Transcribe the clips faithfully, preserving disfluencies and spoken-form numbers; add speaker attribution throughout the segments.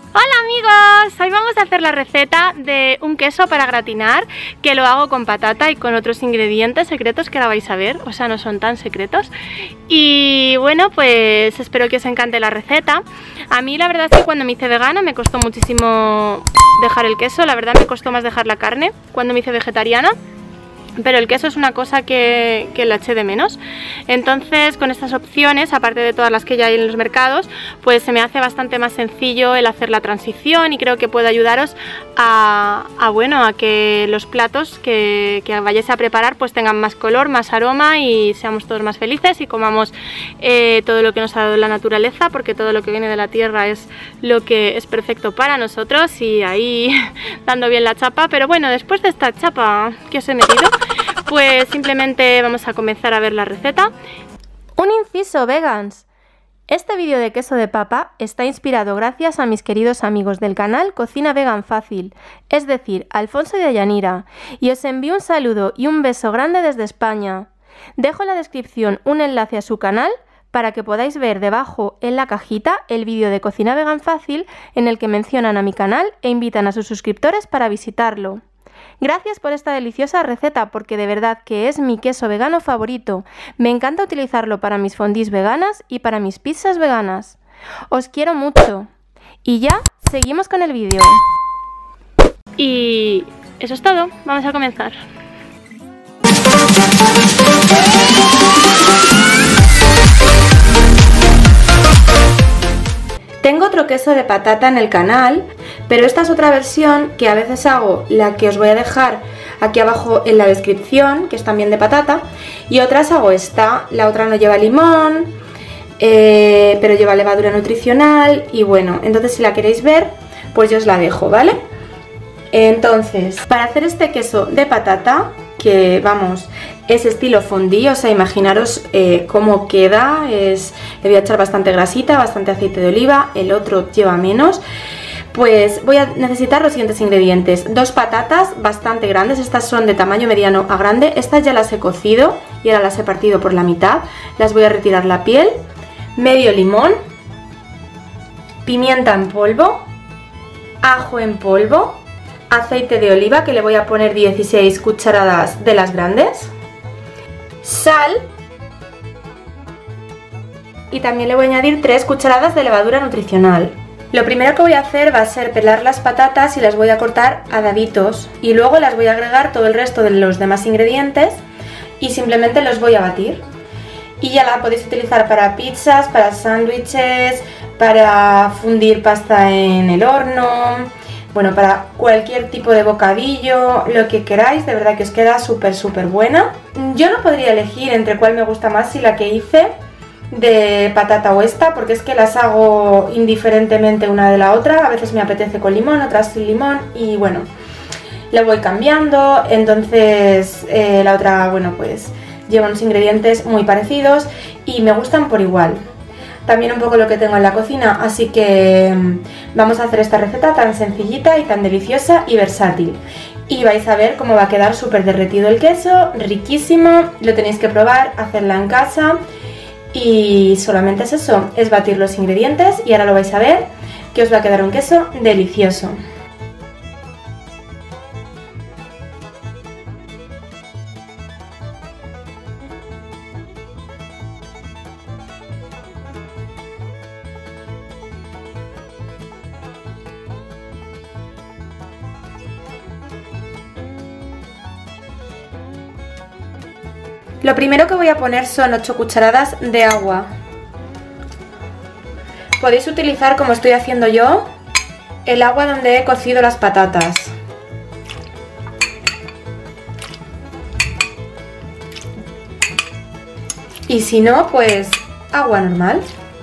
Speaker 1: Hola amigos, hoy vamos a hacer la receta de un queso para gratinar, que lo hago con patata y con otros ingredientes secretos que ahora vais a ver, o sea, no son tan secretos. Y bueno, pues espero que os encante la receta. A mí la verdad es que cuando me hice vegana me costó muchísimo dejar el queso, la verdad me costó más dejar la carne cuando me hice vegetariana. Pero el queso es una cosa que, que la eché de menos. Entonces con estas opciones, aparte de todas las que ya hay en los mercados, pues se me hace bastante más sencillo el hacer la transición y creo que puede ayudaros a, a, bueno, a que los platos que, que vayáis a preparar pues tengan más color, más aroma y seamos todos más felices y comamos eh, todo lo que nos ha dado la naturaleza, porque todo lo que viene de la tierra es lo que es perfecto para nosotros. Y ahí dando bien la chapa. Pero bueno, después de esta chapa que os he metido, pues simplemente vamos a comenzar a ver la receta. Un inciso, vegans. Este vídeo de queso de papa está inspirado gracias a mis queridos amigos del canal Cocina Vegan Fácil, es decir, Alfonso y Deyanira, y os envío un saludo y un beso grande desde España. Dejo en la descripción un enlace a su canal para que podáis ver debajo en la cajita el vídeo de Cocina Vegan Fácil en el que mencionan a mi canal e invitan a sus suscriptores para visitarlo. Gracias por esta deliciosa receta, porque de verdad que es mi queso vegano favorito. Me encanta utilizarlo para mis fondis veganas y para mis pizzas veganas. Os quiero mucho. Y ya, seguimos con el vídeo. Y eso es todo, vamos a comenzar. Tengo otro queso de patata en el canal, pero esta es otra versión que a veces hago, la que os voy a dejar aquí abajo en la descripción, que es también de patata, y otras hago esta. La otra no lleva limón, eh, pero lleva levadura nutricional y bueno, entonces si la queréis ver, pues yo os la dejo, ¿vale? Entonces, para hacer este queso de patata, que vamos, es estilo fondue, o sea, imaginaros eh, cómo queda. Es, le voy a echar bastante grasita, bastante aceite de oliva, el otro lleva menos. Pues voy a necesitar los siguientes ingredientes: dos patatas bastante grandes, estas son de tamaño mediano a grande, estas ya las he cocido y ahora las he partido por la mitad, las voy a retirar la piel, medio limón, pimienta en polvo, ajo en polvo, aceite de oliva que le voy a poner dieciséis cucharadas de las grandes, sal y también le voy a añadir tres cucharadas de levadura nutricional. Lo primero que voy a hacer va a ser pelar las patatas y las voy a cortar a daditos y luego las voy a agregar todo el resto de los demás ingredientes y simplemente los voy a batir. Y ya la podéis utilizar para pizzas, para sándwiches, para fundir pasta en el horno, bueno, para cualquier tipo de bocadillo, lo que queráis, de verdad que os queda súper súper buena. Yo no podría elegir entre cuál me gusta más, si la que hice de patata o esta, porque es que las hago indiferentemente una de la otra. A veces me apetece con limón, otras sin limón y bueno, lo voy cambiando. Entonces eh, la otra, bueno, pues lleva unos ingredientes muy parecidos y me gustan por igual. También un poco lo que tengo en la cocina, así que vamos a hacer esta receta tan sencillita y tan deliciosa y versátil. Y vais a ver cómo va a quedar súper derretido el queso, riquísimo, lo tenéis que probar, hacerla en casa. Y solamente es eso, es batir los ingredientes y ahora lo vais a ver, que os va a quedar un queso delicioso. Lo primero que voy a poner son ocho cucharadas de agua. Podéis utilizar, como estoy haciendo yo, el agua donde he cocido las patatas. Y si no, pues agua normal.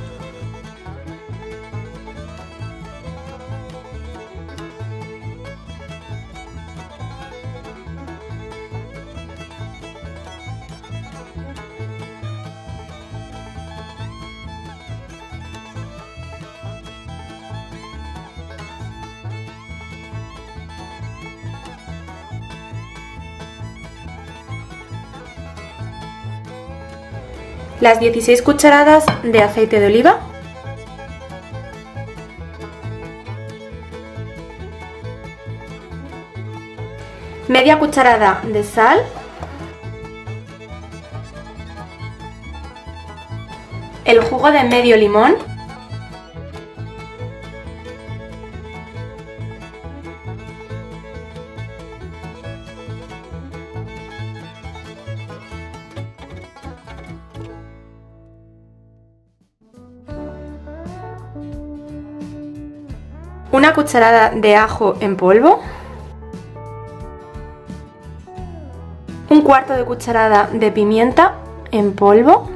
Speaker 1: las dieciséis cucharadas de aceite de oliva, media cucharada de sal, el jugo de medio limón, una cucharada de ajo en polvo, un cuarto de cucharada de pimienta en polvo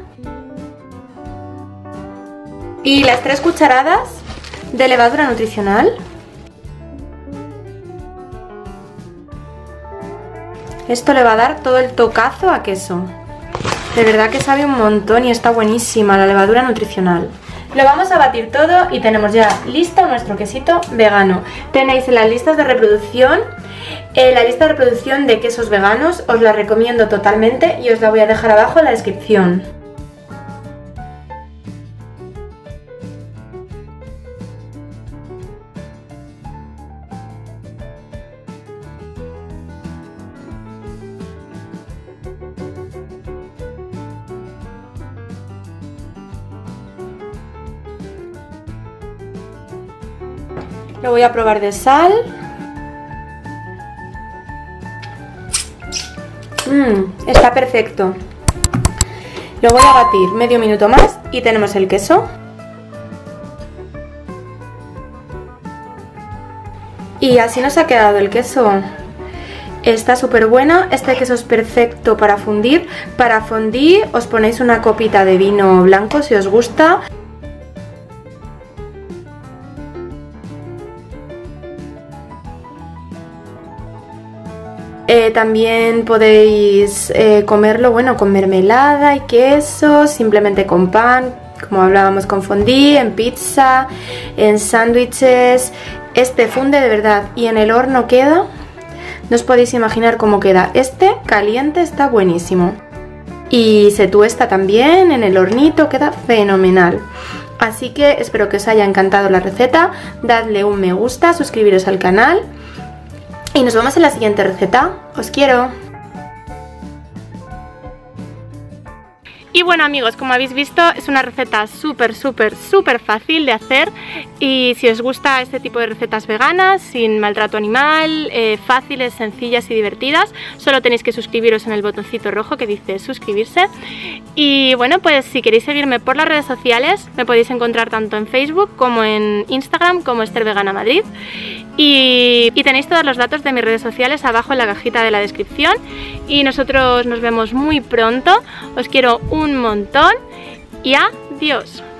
Speaker 1: y las tres cucharadas de levadura nutricional. Esto le va a dar todo el tocazo a queso. De verdad que sabe un montón y está buenísima la levadura nutricional. Lo vamos a batir todo y tenemos ya listo nuestro quesito vegano. Tenéis en las listas de reproducción, eh, la lista de reproducción de quesos veganos, os la recomiendo totalmente y os la voy a dejar abajo en la descripción. Lo voy a probar de sal. Mmm, está perfecto. Lo voy a batir medio minuto más y tenemos el queso. Y así nos ha quedado el queso. Está súper buena. Este queso es perfecto para fundir. Para fundir os ponéis una copita de vino blanco si os gusta. Eh, también podéis eh, comerlo, bueno, con mermelada y queso, simplemente con pan, como hablábamos, con fondue, en pizza, en sándwiches. Este funde de verdad y en el horno queda, no os podéis imaginar cómo queda. Este caliente está buenísimo y se tuesta también en el hornito, queda fenomenal. Así que espero que os haya encantado la receta, dadle un me gusta, suscribiros al canal. Y nos vemos en la siguiente receta. ¡Os quiero! Y bueno amigos, como habéis visto es una receta súper súper súper fácil de hacer y si os gusta este tipo de recetas veganas, sin maltrato animal, eh, fáciles, sencillas y divertidas, solo tenéis que suscribiros en el botoncito rojo que dice suscribirse. Y bueno, pues si queréis seguirme por las redes sociales me podéis encontrar tanto en Facebook como en Instagram como Esther Vegana Madrid. Y, y tenéis todos los datos de mis redes sociales abajo en la cajita de la descripción. Y nosotros nos vemos muy pronto. Os quiero un montón y adiós.